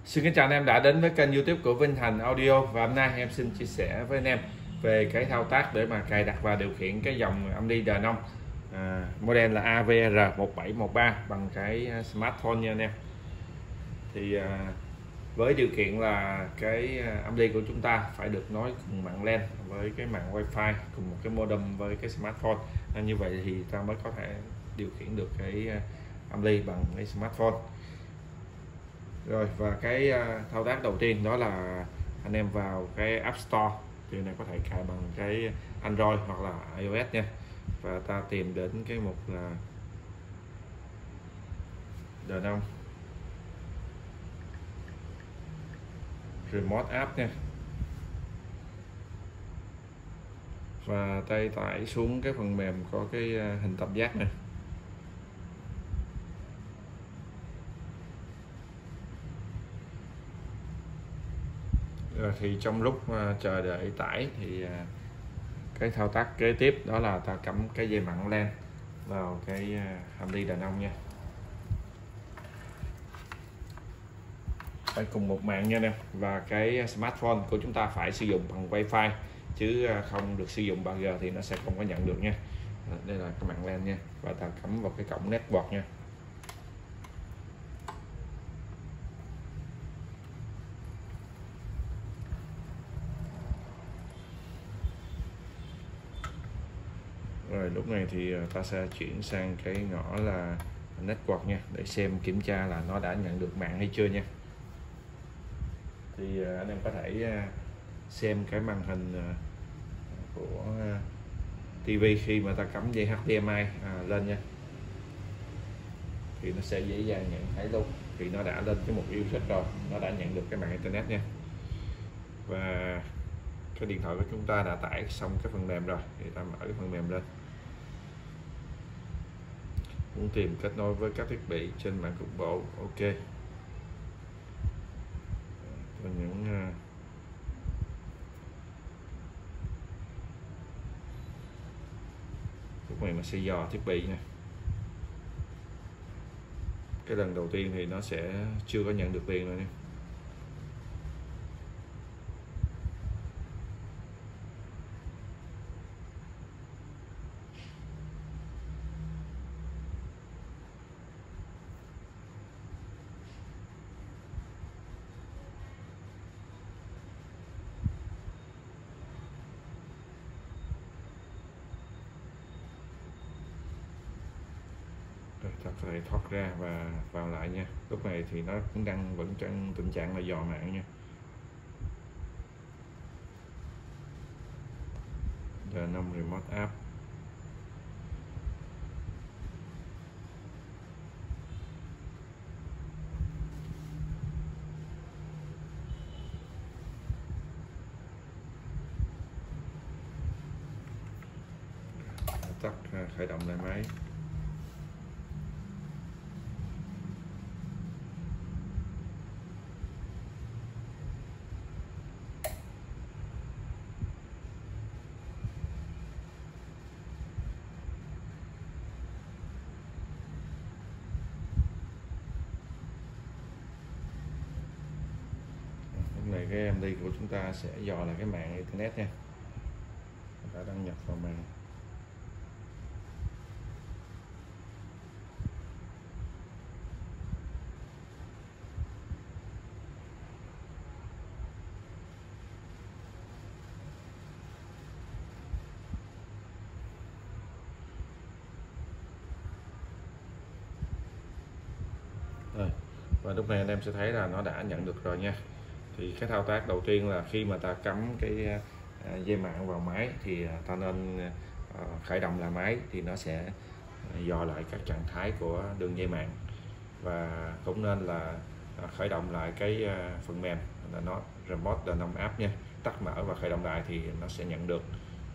Xin kính chào anh em đã đến với kênh YouTube của Vinh Thành Audio, và hôm nay em xin chia sẻ với anh em về cái thao tác để mà cài đặt và điều khiển cái dòng âm ly Denon model là AVR1713 bằng cái smartphone nha anh em. Thì với điều kiện là cái âm ly của chúng ta phải được nối cùng mạng LAN với cái mạng Wi-Fi cùng một cái modem với cái smartphone, nên như vậy thì ta mới có thể điều khiển được cái âm ly bằng cái smartphone. Rồi, và cái thao tác đầu tiên đó là anh em vào cái App Store, thì này có thể cài bằng cái Android hoặc là iOS nha, và ta tìm đến cái mục là Denon Remote App nha, và tay tải xuống cái phần mềm có cái hình tam giác này. Rồi thì trong lúc chờ đợi tải thì cái thao tác kế tiếp đó là ta cắm cái dây mạng LAN vào cái âm ly Denon nha. Phải cùng một mạng nha anh em, và cái smartphone của chúng ta phải sử dụng bằng Wi-Fi chứ không được sử dụng 3G thì nó sẽ không có nhận được nha. Đây là cái mạng LAN nha, và ta cắm vào cái cổng network nha. Rồi lúc này thì ta sẽ chuyển sang cái ngõ là network nha, để xem kiểm tra là nó đã nhận được mạng hay chưa nha. Thì anh em có thể xem cái màn hình của TV khi mà ta cắm dây HDMI lên nha, thì nó sẽ dễ dàng nhận thấy luôn, thì nó đã lên cái mục USET rồi, nó đã nhận được cái mạng internet nha. Và cái điện thoại của chúng ta đã tải xong cái phần mềm rồi, thì ta mở cái phần mềm lên. Muốn tìm kết nối với các thiết bị trên mạng cục bộ, ok. Và những lúc này nó sẽ dò thiết bị nha. Cái lần đầu tiên thì nó sẽ chưa có nhận được liền rồi nha. Ta có thể thoát ra và vào lại nha. Lúc này thì nó cũng vẫn trong tình trạng là dò mạng nha. Denon Remote App. Tắt khởi động lại máy. Này cái MD của chúng ta sẽ dò là cái mạng internet nha, đã đăng nhập vào mạng. Rồi, và lúc này anh em sẽ thấy là nó đã nhận được rồi nha. Thì cái thao tác đầu tiên là khi mà ta cắm cái dây mạng vào máy thì ta nên khởi động lại máy, thì nó sẽ dò lại các trạng thái của đường dây mạng, và cũng nên là khởi động lại cái phần mềm là nó Remote Denon App nha, tắt mở và khởi động lại thì nó sẽ nhận được.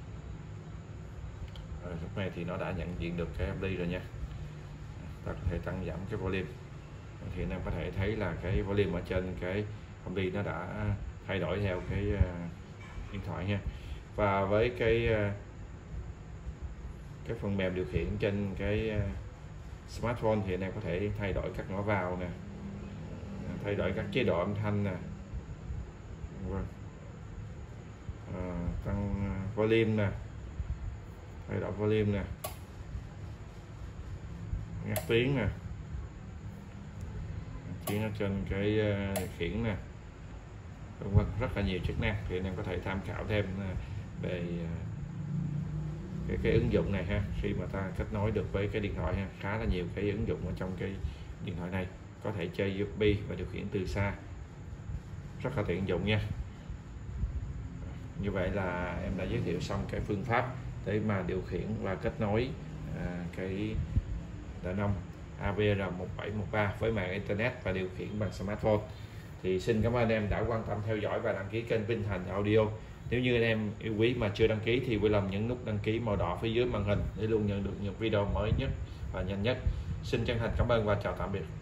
Rồi, lúc này thì nó đã nhận diện được cái ampli rồi nha. Ta có thể tăng giảm cái volume, thì anh em có thể thấy là cái volume ở trên cái ampli nó đã thay đổi theo cái điện thoại nha. Và với cái phần mềm điều khiển trên cái smartphone thì anh em có thể thay đổi các ngõ vào nè, thay đổi các chế độ âm thanh nè, tăng volume nè, thay đổi volume nè, ngắt tiếng nè, tiếng ở trên cái điều khiển nè, vân vân, rất là nhiều chức năng thì anh em có thể tham khảo thêm về cái ứng dụng này ha. Khi mà ta kết nối được với cái điện thoại ha, khá là nhiều cái ứng dụng ở trong cái điện thoại này, có thể chơi USB và điều khiển từ xa, rất là tiện dụng nha. Như vậy là em đã giới thiệu xong cái phương pháp để mà điều khiển và kết nối cái Denon AVR1713 với mạng internet và điều khiển bằng smartphone. Thì xin cảm ơn em đã quan tâm theo dõi và đăng ký kênh Vinh Thành Audio. Nếu như anh em yêu quý mà chưa đăng ký thì vui lòng nhấn nút đăng ký màu đỏ phía dưới màn hình để luôn nhận được những video mới nhất và nhanh nhất. Xin chân thành cảm ơn và chào tạm biệt.